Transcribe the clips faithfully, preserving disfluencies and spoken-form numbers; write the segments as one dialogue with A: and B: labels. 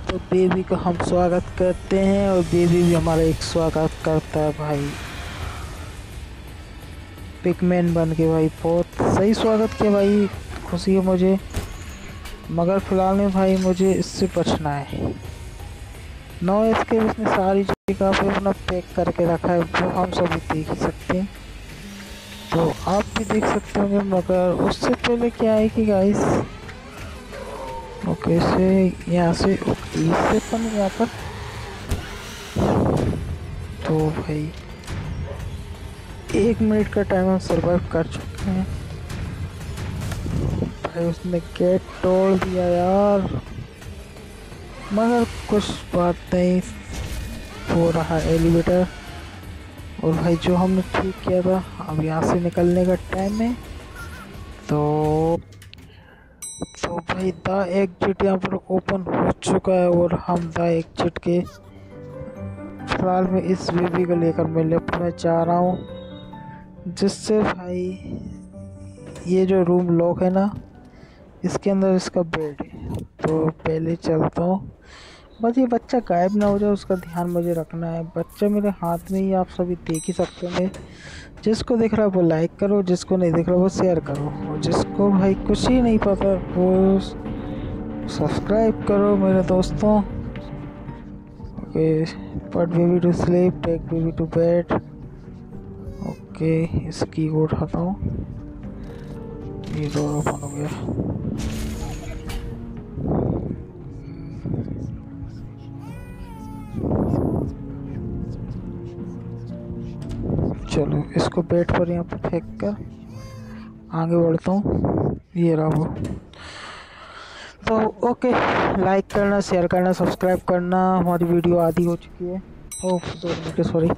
A: तो बेबी का हम स्वागत करते हैं और बेबी भी हमारा एक स्वागत करता है भाई, पिकमैन बन के। भाई बहुत सही स्वागत किया भाई, खुशी है मुझे। मगर फिलहाल में भाई मुझे इससे बचना है। नो इसके उसने सारी जगह पे अपना पैक करके रखा है, वो हम सभी देख ही सकते हैं, तो आप भी देख सकते होंगे। मगर उससे पहले क्या है कि गाइस, ओके से यहाँ से ओके इससे अपन यहाँ पर, तो भाई एक मिनट का टाइम हम सर्वाइव कर चुके हैं। भाई उसने गेट तोड़ दिया यार, मगर कुछ बात नहीं, हो रहा एलिवेटर। और भाई जो हमने ठीक किया था, अब यहाँ से निकलने का टाइम है। तो तो भाई द एग्जिट यहाँ पर ओपन हो चुका है और हम द एग्जिट के फिलहाल में इस बेबी को लेकर मैं लेफ्ट में जा रहा हूँ, जिससे भाई ये जो रूम लॉक है ना, इसके अंदर इसका बेड है। तो पहले चलता हूँ, बस ये बच्चा गायब ना हो जाए उसका ध्यान मुझे रखना है। बच्चा मेरे हाथ में ही आप सभी देख ही सकते होंगे। जिसको देख रहा है वो लाइक करो, जिसको नहीं देख रहा वो शेयर करो, और जिसको भाई कुछ ही नहीं पता वो सब्सक्राइब करो मेरे दोस्तों। Okay, put baby to sleep, take baby to bed. Okay, इस की को उठाता हूँ, ये डोर ओपन हो गया। चलो इसको बेड पर यहाँ पर फेंक कर आगे बढ़ता हूँ। ये रहा वो। तो ओके, लाइक करना, शेयर करना, सब्सक्राइब करना। हमारी वीडियो आधी हो चुकी है। ओह दो मिनट, सॉरी।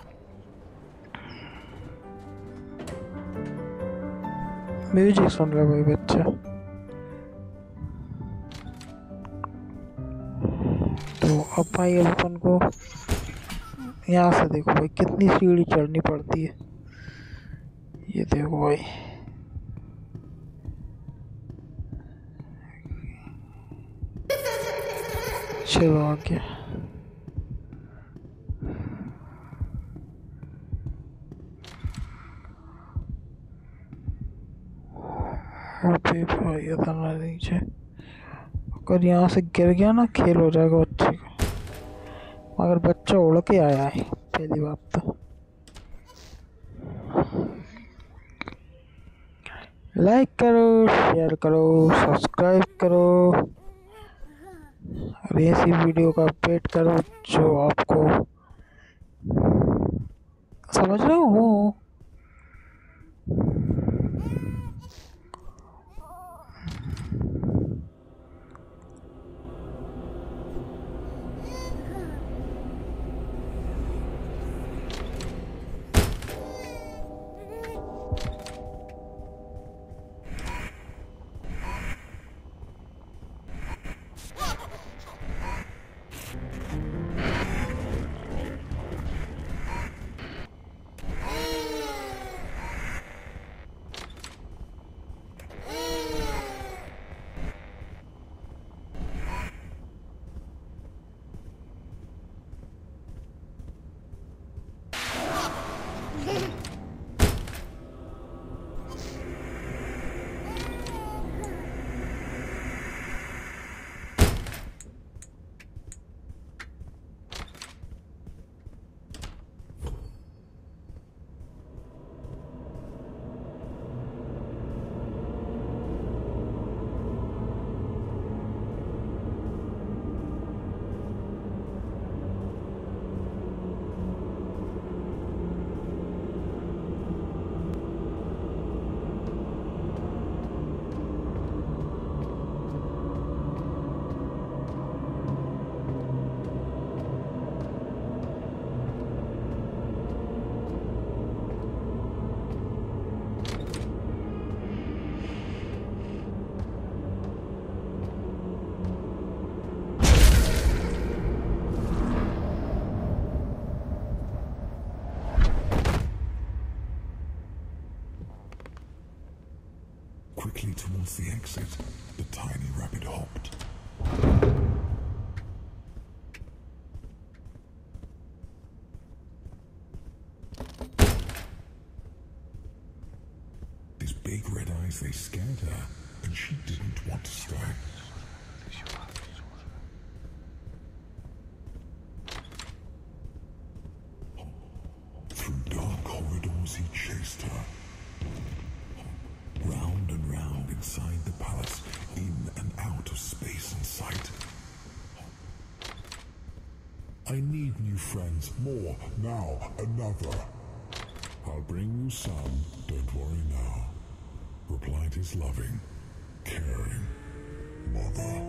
A: म्यूजिक सुन रहा भाई बच्चा। तो अब भाई अब अपन को यहाँ से देखो भाई कितनी सीढ़ी चढ़नी पड़ती है, ये देखो भाई। चलो आगे। अबे भाई इतना नीचे, अगर यहाँ से गिर गया ना खेल हो जाएगा बच्चे का। मगर बच्चा उड़ के आया है पहली बात तो। लाइक करो, शेयर करो, सब्सक्राइब करो, और ऐसी वीडियो का अपडेट करो जो आपको समझ रहे हो।
B: Quickly towards the exit, the tiny rabbit hopped. They scared her, and she didn't want to stay. Through dark corridors he chased her. Round and round inside the palace, in and out of space and sight. I need new friends, more, now, another. I'll bring you some, don't worry now, replied his loving, caring mother.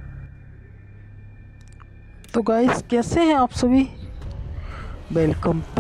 A: तो guys कैसे हैं आप सभी, welcome